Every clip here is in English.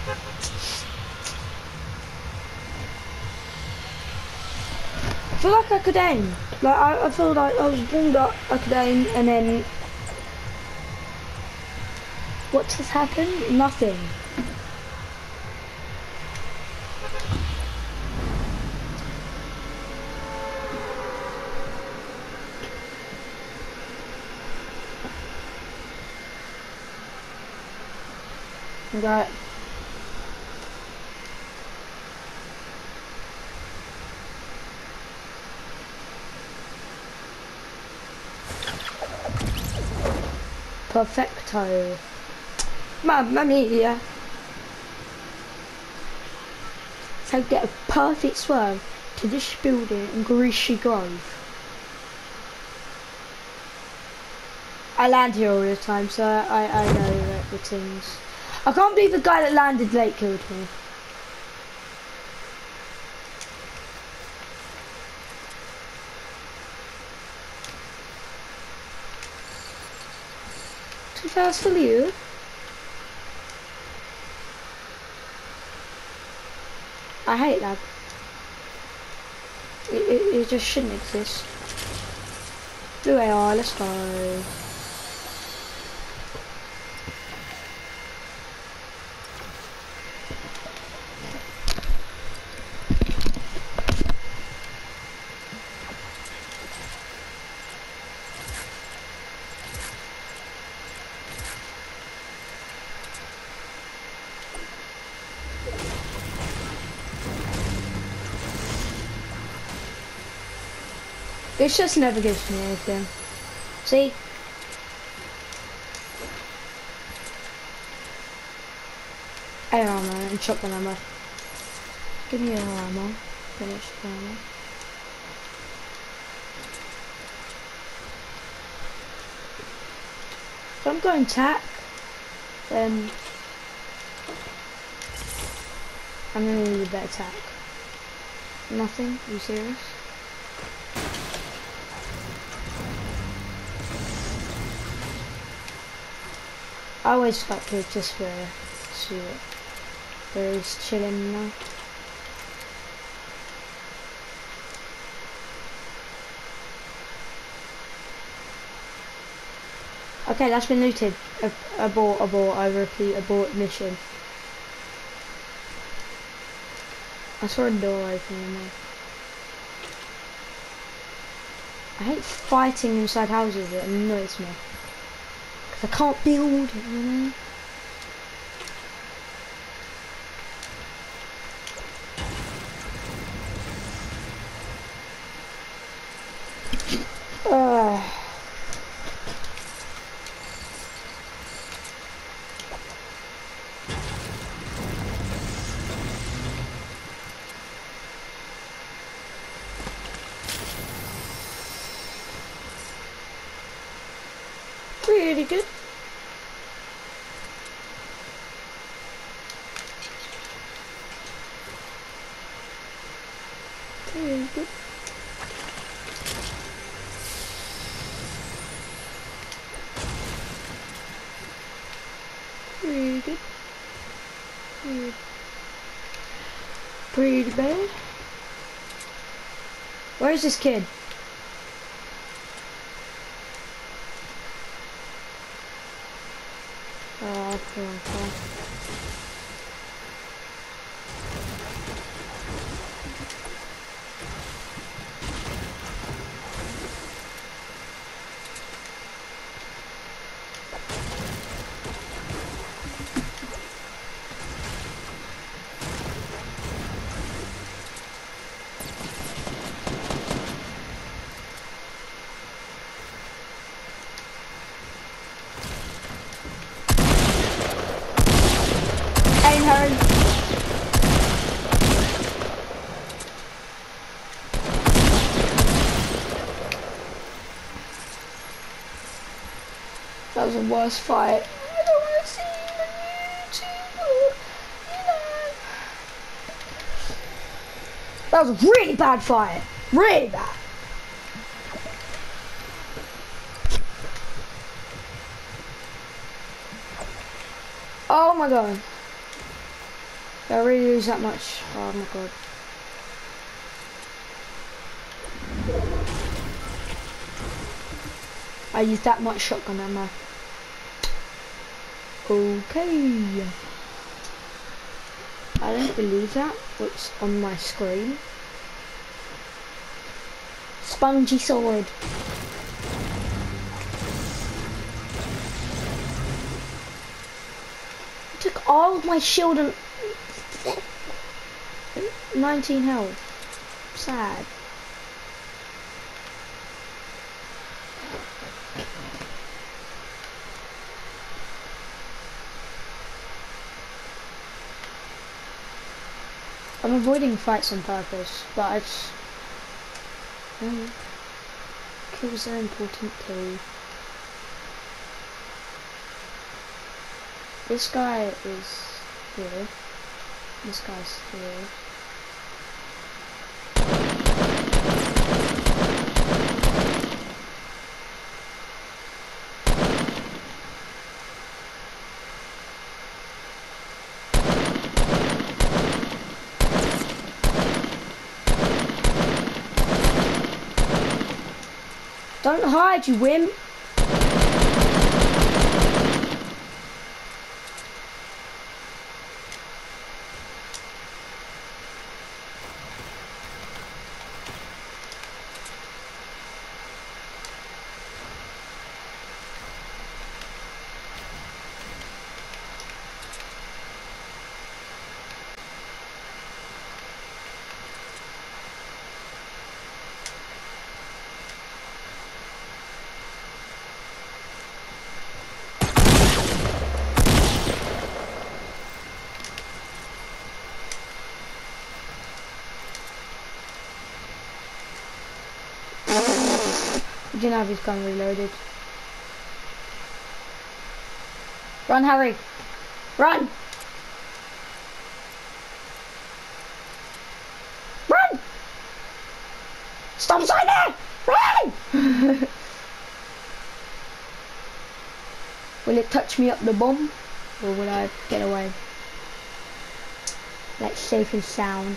I feel like I could aim. Like I feel like I was warmed up, I could aim, and then what has happened? Nothing. Right. Perfecto. Mamma mia. So get a perfect swerve to this building in Greasy Grove. I land here all the time, so I know that the things. I can't believe the guy that landed late killed me. Too fast for you. I hate that. It just shouldn't exist. Blue AR, let's go. This just never gives me anything. See? Air ammo and shotgun ammo. Give me air ammo. Finish ammo. If I'm going tack, then I'm gonna need a better tack. Nothing? Are you serious? I always got here just for see it. Where he's chilling now. Okay, that's been looted. Abort, I repeat, abort mission. I saw a door open in there. I hate fighting inside houses, it annoys me. I can't build, you know? Pretty good. Pretty good. Pretty good. Pretty bad. Where's this kid? Oh, okay. Aim home. That was the worst fight. I don't want to see the YouTube. You know. That was a really bad fight. Really bad. Oh my god. Did I really lose that much? Oh my god. I used that much shotgun ammo. Okay. I don't believe that. What's on my screen? Spongy sword. Took all of my shield and 19 health. Sad. I'm avoiding fights on purpose, but I just... kills are important too. This guy is here. This guy's here. Don't hide, you wimp! He didn't have his gun reloaded. Run, Harry! Run! Run! Stop right there! Run! Will it touch me up the bum? Or will I get away? Like safe and sound.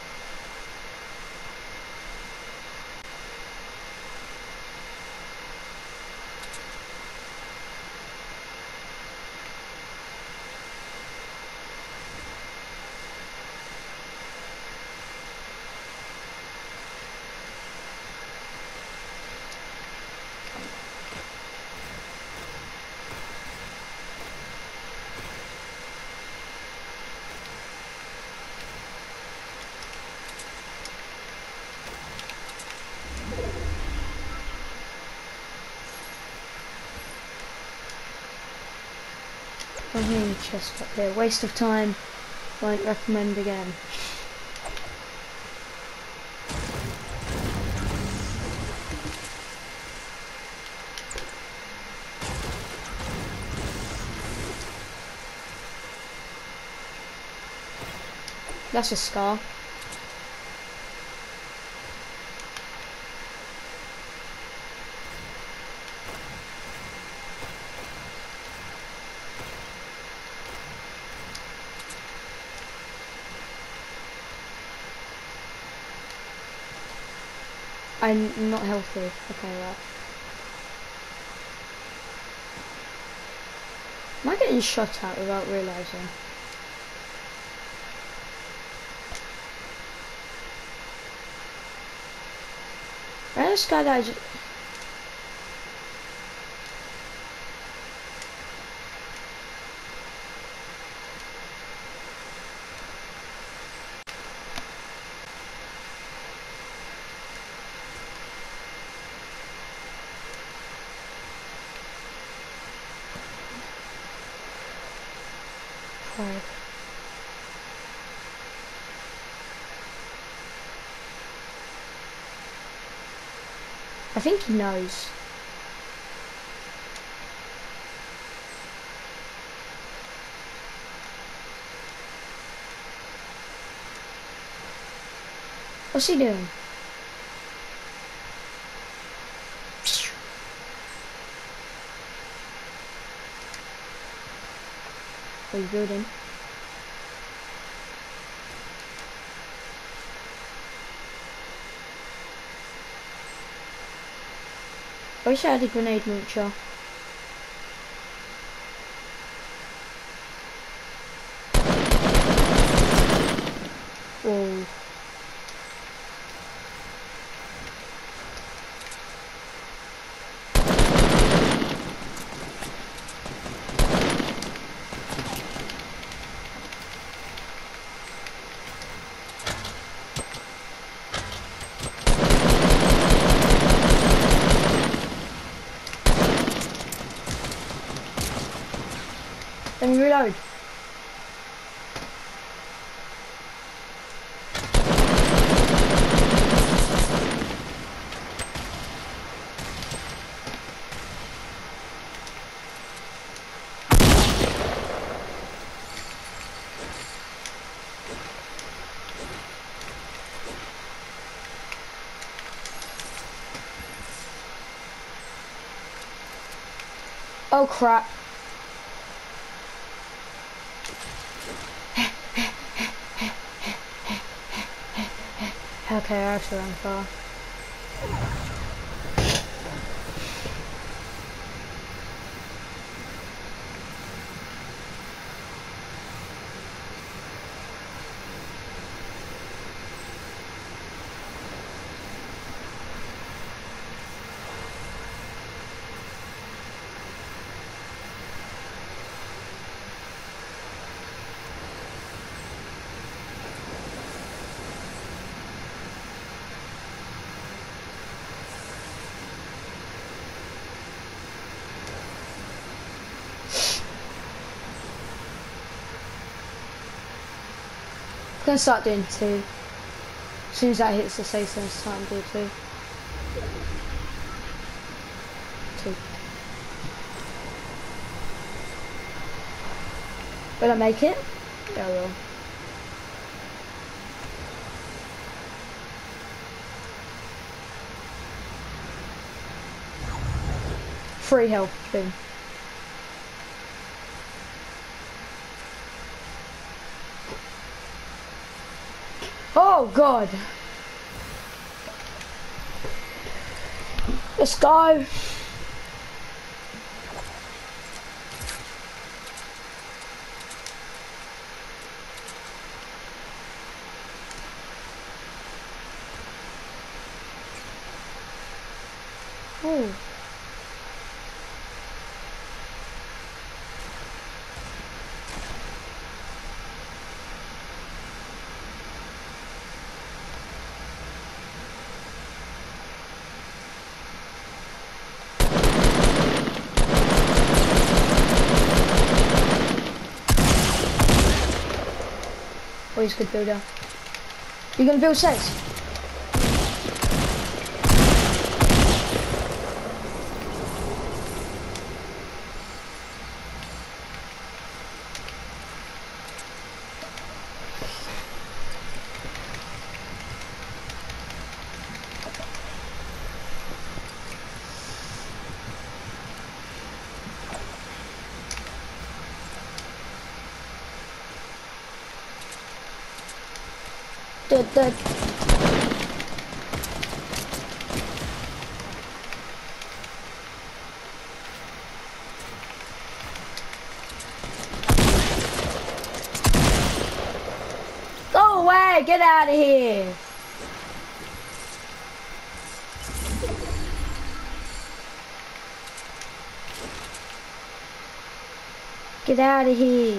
I'm hearing chest up here. Waste of time. Won't recommend again. That's a scar. I'm not healthy. Okay, right. Am I getting shot at without realising? Where's this guy that I just... Five. I think he knows. What's he doing? What are you building? I wish I had a grenade launcher. Whoa. Let me reload. Oh crap. Okay, I actually ran far. I'm gonna start doing 2. As soon as that hits the safe zone, start and do 2. 2. Will I make it? Yeah, I will. Free health, boom. Oh god. Let's go. Oh. Oh, he's a good builder. You gonna build 6? Dead. Go away! Get out of here! Get out of here!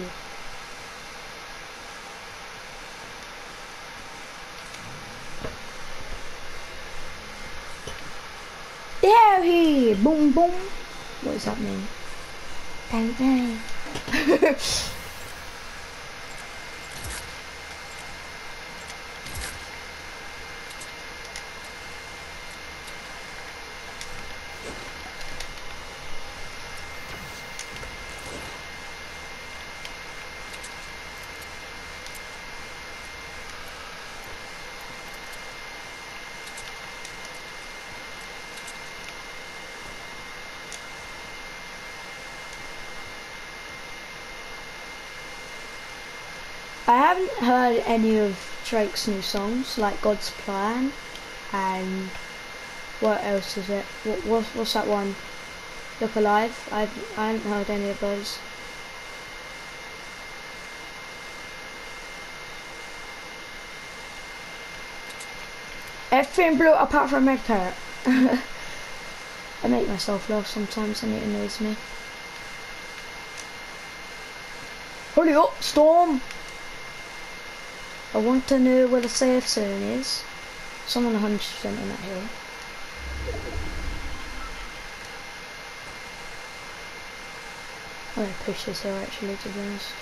There he! Boom boom! What does that mean? Bang bang! I haven't heard any of Drake's new songs, like God's Plan and What else is it? What's that one? Look Alive? I haven't heard any of those. Everything blew up apart from Red Carrot. I make myself laugh sometimes and it annoys me. Hurry up, Storm! I want to know where the safe zone is. Someone 100% on that hill. I'm gonna push this hill actually, to be honest.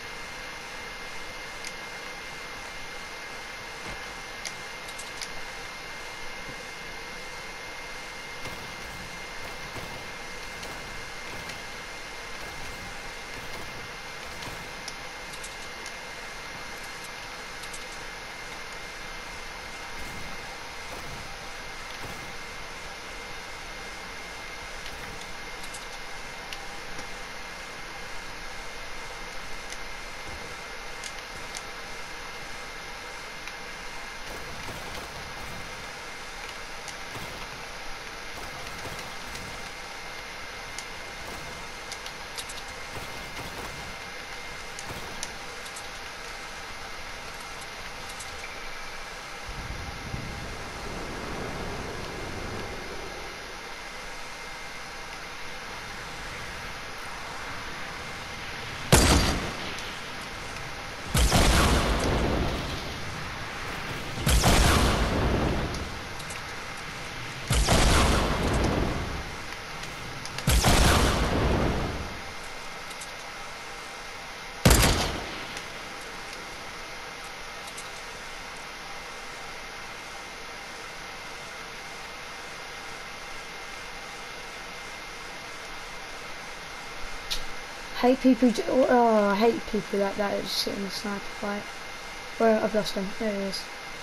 Hate people. Oh, I hate people like that that just sit in the sniper fight. Well, I've lost him. There he is.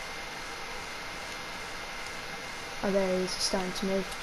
Oh, there he is. He's starting to move.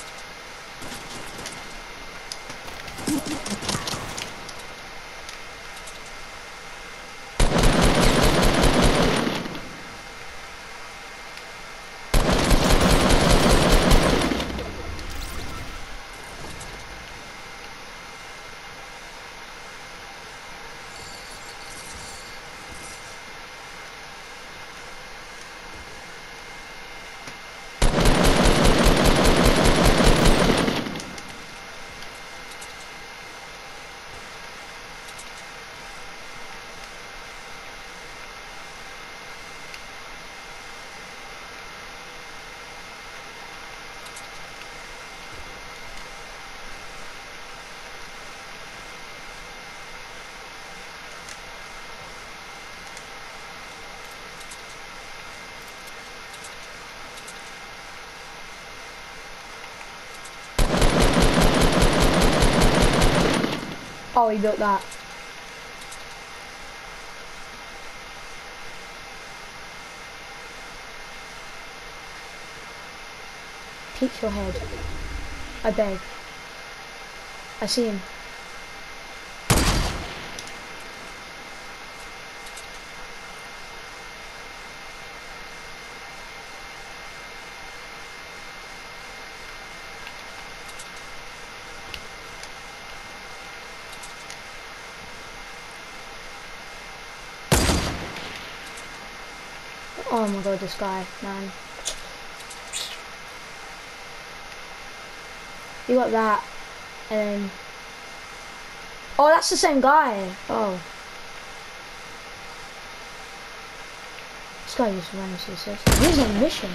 Oh, he built that. Keep your head. I beg. I see him. Oh my god, this guy, man. You got that, and then... Oh, that's the same guy. Oh. This guy just ran into the safe. He's on a mission.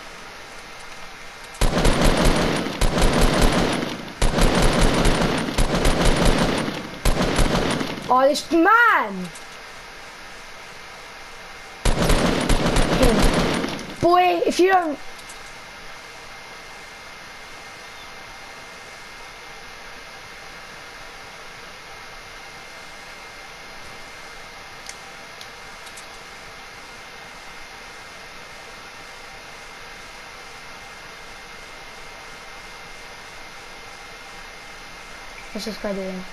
Oh, this man! Boy, if you don't... What's this guy doing?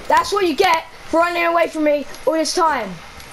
That's what you get for running away from me all this time.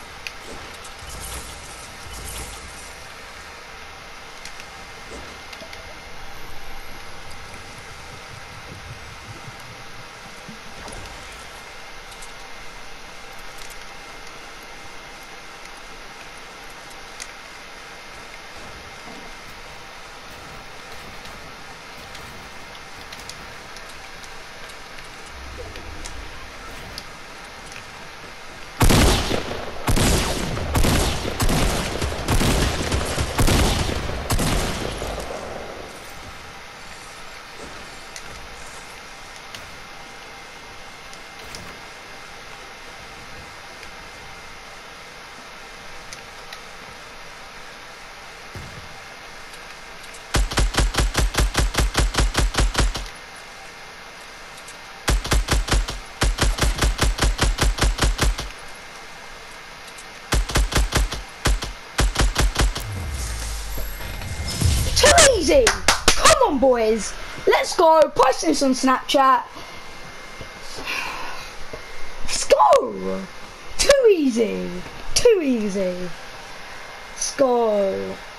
Easy. Come on, boys. Let's go. Post this on Snapchat. Let's go. Too easy. Too easy. Let's go.